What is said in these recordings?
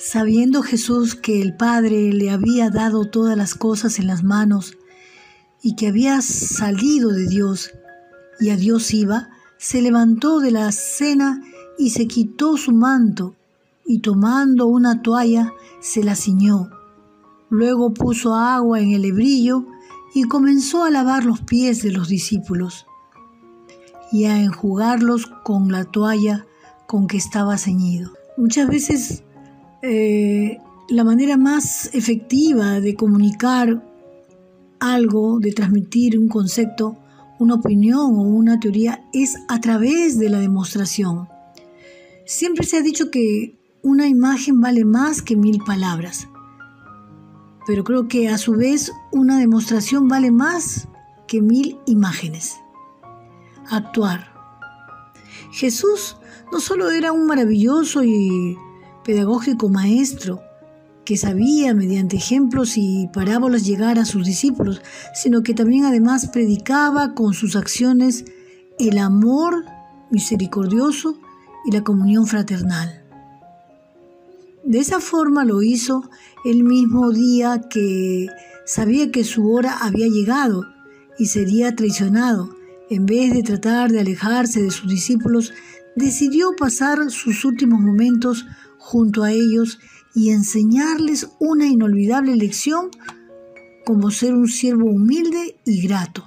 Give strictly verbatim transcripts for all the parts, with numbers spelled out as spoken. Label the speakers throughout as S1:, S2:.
S1: Sabiendo Jesús que el Padre le había dado todas las cosas en las manos y que había salido de Dios y a Dios iba, se levantó de la cena y se quitó su manto y tomando una toalla se la ciñó. Luego puso agua en el hebrillo y comenzó a lavar los pies de los discípulos y a enjugarlos con la toalla con que estaba ceñido. Muchas veces eh, la manera más efectiva de comunicar algo, de transmitir un concepto, una opinión o una teoría es a través de la demostración. Siempre se ha dicho que una imagen vale más que mil palabras, pero creo que a su vez una demostración vale más que mil imágenes. Actuar. Jesús no solo era un maravilloso y pedagógico maestro que sabía mediante ejemplos y parábolas llegar a sus discípulos, sino que también además predicaba con sus acciones el amor misericordioso y la comunión fraternal. De esa forma lo hizo el mismo día que sabía que su hora había llegado y sería traicionado. En vez de tratar de alejarse de sus discípulos, decidió pasar sus últimos momentos junto a ellos y enseñarles una inolvidable lección como ser un siervo humilde y grato.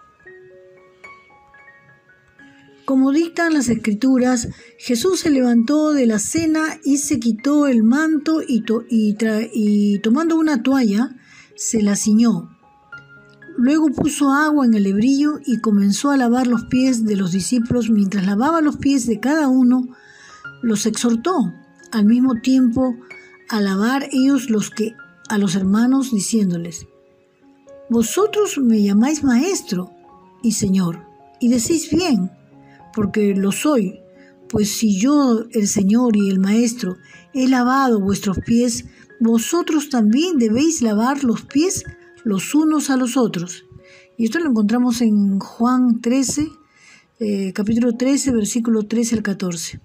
S1: Como dictan las Escrituras, Jesús se levantó de la cena y se quitó el manto y, to- y, tra- y tomando una toalla, se la ciñó. Luego puso agua en el hebrillo y comenzó a lavar los pies de los discípulos. Mientras lavaba los pies de cada uno, los exhortó al mismo tiempo a lavar ellos los que a los hermanos, diciéndoles: vosotros me llamáis maestro y señor, y decís bien, porque lo soy, pues si yo, el Señor y el Maestro, he lavado vuestros pies, vosotros también debéis lavar los pies los unos a los otros. Y esto lo encontramos en Juan trece, eh, capítulo trece, versículo trece al catorce.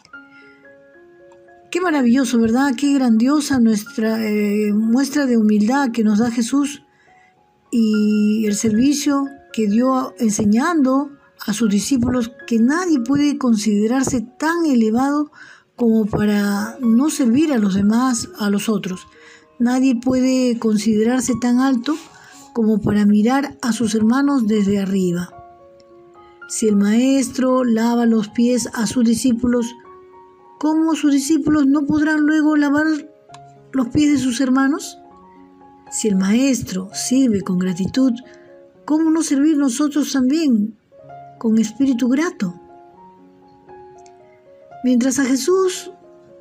S1: Qué maravilloso, ¿verdad? Qué grandiosa nuestra eh, muestra de humildad que nos da Jesús y el servicio que dio enseñando a sus discípulos que nadie puede considerarse tan elevado como para no servir a los demás, a los otros. Nadie puede considerarse tan alto como para mirar a sus hermanos desde arriba. Si el Maestro lava los pies a sus discípulos, ¿cómo sus discípulos no podrán luego lavar los pies de sus hermanos? Si el Maestro sirve con gratitud, ¿cómo no servir nosotros también con espíritu grato? Mientras a Jesús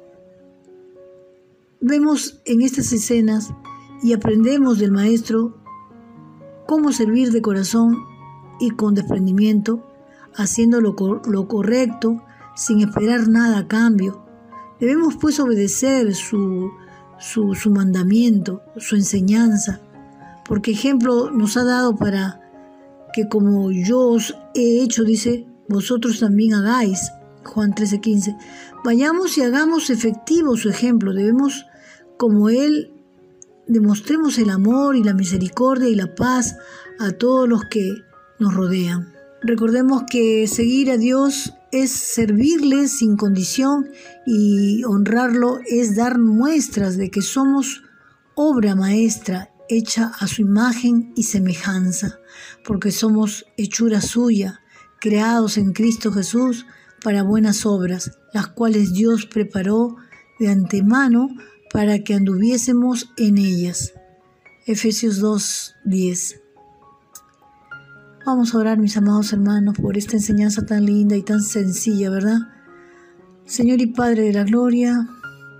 S1: vemos en estas escenas y aprendemos del Maestro cómo servir de corazón y con desprendimiento, haciendo lo, cor- lo correcto sin esperar nada a cambio. Debemos pues obedecer su, su, su mandamiento, su enseñanza, porque ejemplo nos ha dado para que como yo os he hecho, dice, vosotros también hagáis. Juan trece quince. Vayamos y hagamos efectivo su ejemplo. Debemos, como Él, demostremos el amor y la misericordia y la paz a todos los que nos rodean. Recordemos que seguir a Dios es servirle sin condición y honrarlo es dar muestras de que somos obra maestra hecha a su imagen y semejanza, porque somos hechura suya, creados en Cristo Jesús para buenas obras, las cuales Dios preparó de antemano para que anduviésemos en ellas. Efesios dos diez. Vamos a orar, mis amados hermanos, por esta enseñanza tan linda y tan sencilla, ¿verdad? Señor y Padre de la gloria,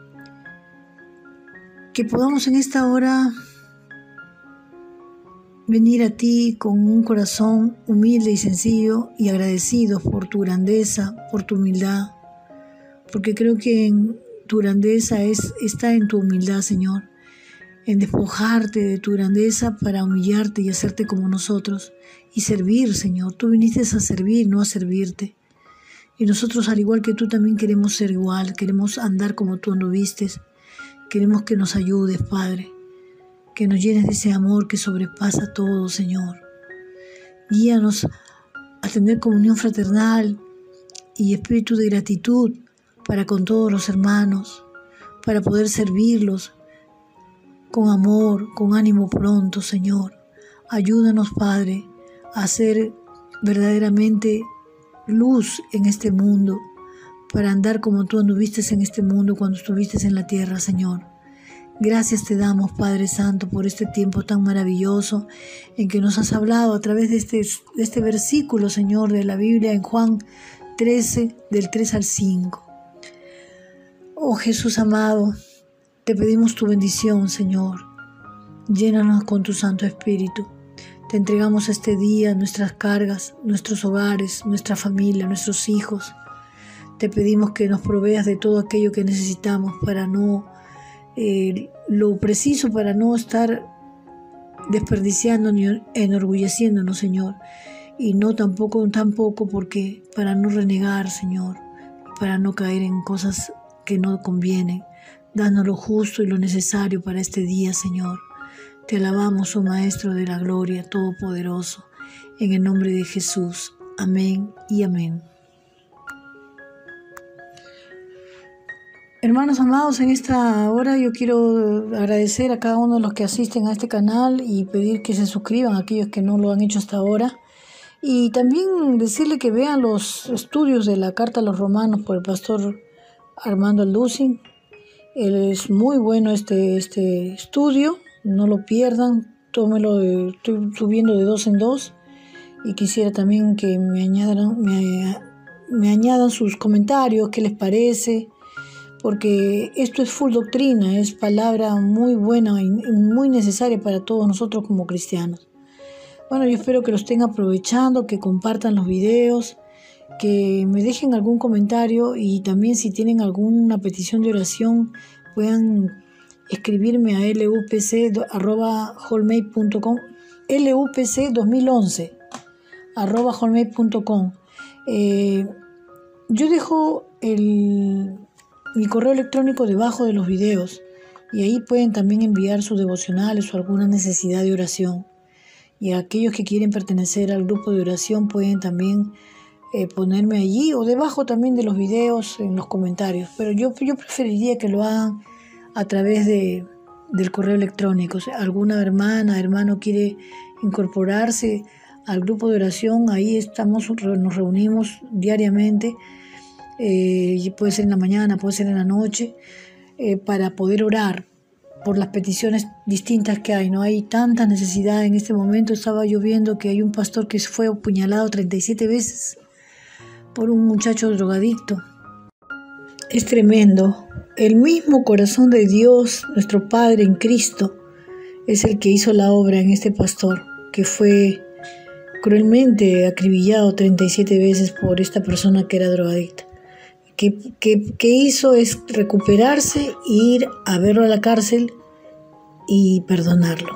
S1: que podamos en esta hora venir a ti con un corazón humilde y sencillo y agradecidos por tu grandeza, por tu humildad, porque creo que en tu grandeza es, está en tu humildad, Señor, en despojarte de tu grandeza para humillarte y hacerte como nosotros y servir, Señor. Tú viniste a servir, no a servirte. Y nosotros, al igual que tú, también queremos ser igual, queremos andar como tú anduviste. Queremos que nos ayudes, Padre, que nos llenes de ese amor que sobrepasa todo, Señor. Guíanos a tener comunión fraternal y espíritu de gratitud para con todos los hermanos, para poder servirlos con amor, con ánimo pronto, Señor. Ayúdanos, Padre, a ser verdaderamente luz en este mundo, para andar como tú anduviste en este mundo cuando estuviste en la tierra, Señor. Gracias te damos, Padre Santo, por este tiempo tan maravilloso en que nos has hablado a través de este, de este versículo, Señor, de la Biblia en Juan trece, del tres al cinco. Oh Jesús amado, te pedimos tu bendición, Señor. Llénanos con tu Santo Espíritu. Te entregamos este día nuestras cargas, nuestros hogares, nuestra familia, nuestros hijos. Te pedimos que nos proveas de todo aquello que necesitamos para no, eh, lo preciso para no estar desperdiciando ni enorgulleciéndonos, Señor. Y no tampoco, tampoco porque para no renegar, Señor, para no caer en cosas que no convienen. Danos lo justo y lo necesario para este día, Señor. Te alabamos, oh Maestro de la Gloria, Todopoderoso, en el nombre de Jesús. Amén y amén. Hermanos amados, en esta hora yo quiero agradecer a cada uno de los que asisten a este canal y pedir que se suscriban a aquellos que no lo han hecho hasta ahora. Y también decirle que vean los estudios de la Carta a los Romanos por el pastor Armando Alducin. Es muy bueno este, este estudio, no lo pierdan, tómelo, estoy subiendo de dos en dos y quisiera también que me añadan, me, me añadan sus comentarios, qué les parece, porque esto es full doctrina, es palabra muy buena y muy necesaria para todos nosotros como cristianos. Bueno, yo espero que lo estén aprovechando, que compartan los videos, que me dejen algún comentario y también si tienen alguna petición de oración puedan escribirme a lupc arroba hotmail punto com, lupc dos mil once arroba hotmail punto com. Eh, yo dejo el, mi correo electrónico debajo de los videos y ahí pueden también enviar sus devocionales o alguna necesidad de oración. Y a aquellos que quieren pertenecer al grupo de oración pueden también eh, ponerme allí o debajo también de los videos en los comentarios. Pero yo, yo preferiría que lo hagan a través de, del correo electrónico. O sea, alguna hermana, hermano quiere incorporarse al grupo de oración, ahí estamos, nos reunimos diariamente, eh, y puede ser en la mañana, puede ser en la noche, eh, para poder orar por las peticiones distintas que hay. No hay tanta necesidad en este momento. Estaba yo viendo que hay un pastor que fue apuñalado treinta y siete veces por un muchacho drogadicto. Es tremendo. El mismo corazón de Dios, nuestro Padre en Cristo, es el que hizo la obra en este pastor, que fue cruelmente acribillado treinta y siete veces por esta persona que era drogadicta. Que, que, que hizo es recuperarse, ir a verlo a la cárcel y perdonarlo.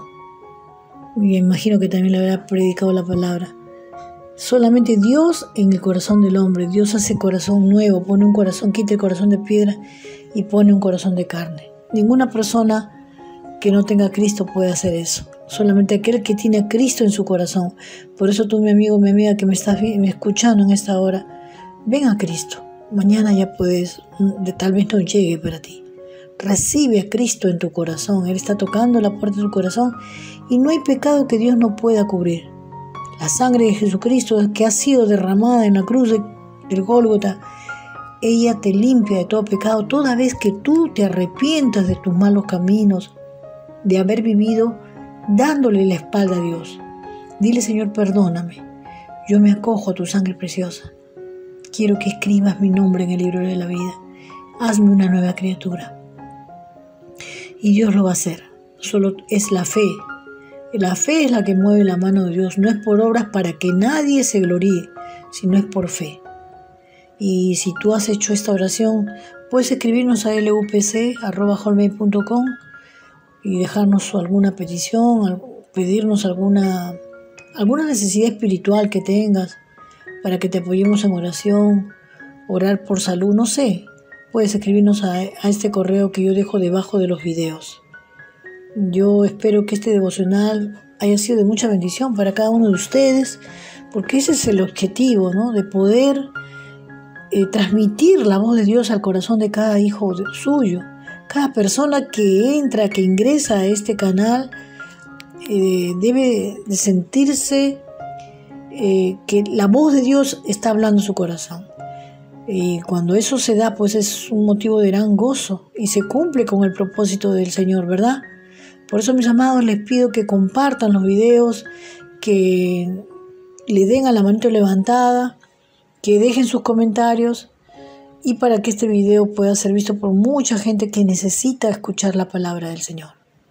S1: Me imagino que también le habrá predicado la palabra. Solamente Dios en el corazón del hombre. Dios hace corazón nuevo, pone un corazón, quita el corazón de piedra y pone un corazón de carne. Ninguna persona que no tenga a Cristo puede hacer eso. Solamente aquel que tiene a Cristo en su corazón. Por eso tú, mi amigo, mi amiga que me estás me escuchando en esta hora, ven a Cristo. Mañana ya puedes, de, tal vez no llegue para ti. Recibe a Cristo en tu corazón. Él está tocando la puerta de tu corazón y no hay pecado que Dios no pueda cubrir. La sangre de Jesucristo que ha sido derramada en la cruz de, del Gólgota, ella te limpia de todo pecado toda vez que tú te arrepientas de tus malos caminos, de haber vivido dándole la espalda a Dios. Dile, Señor, perdóname. Yo me acojo a tu sangre preciosa. Quiero que escribas mi nombre en el libro de la vida. Hazme una nueva criatura. Y Dios lo va a hacer. Solo es la fe. La fe es la que mueve la mano de Dios. No es por obras para que nadie se gloríe, sino es por fe. Y si tú has hecho esta oración, puedes escribirnos a lupc arroba hotmail punto com y dejarnos alguna petición, pedirnos alguna, alguna necesidad espiritual que tengas, para que te apoyemos en oración, orar por salud, no sé. puedes escribirnos a, a este correo que yo dejo debajo de los videos. Yo espero que este devocional haya sido de mucha bendición para cada uno de ustedes, porque ese es el objetivo, ¿no? De poder eh, transmitir la voz de Dios al corazón de cada hijo de, suyo. Cada persona que entra, que ingresa a este canal, eh, debe de sentirse eh, que la voz de Dios está hablando en su corazón. Y cuando eso se da, pues es un motivo de gran gozo y se cumple con el propósito del Señor, ¿verdad? Por eso, mis amados, les pido que compartan los videos, que le den a la manito levantada, que dejen sus comentarios y para que este video pueda ser visto por mucha gente que necesita escuchar la palabra del Señor.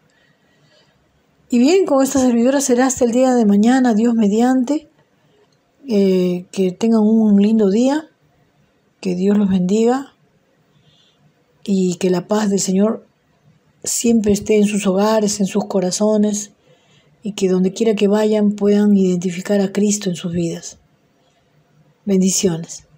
S1: Y bien, con esta servidora será hasta el día de mañana, Dios mediante. Eh, que tengan un lindo día, que Dios los bendiga y que la paz del Señor siempre esté en sus hogares, en sus corazones, y que donde quiera que vayan puedan identificar a Cristo en sus vidas. Bendiciones.